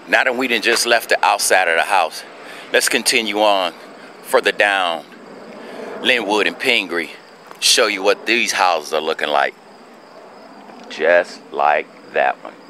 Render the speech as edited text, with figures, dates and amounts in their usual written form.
Now that we done just left the outside of the house, let's continue on further down Linwood and Pingree. Show you what these houses are looking like. Just like that one.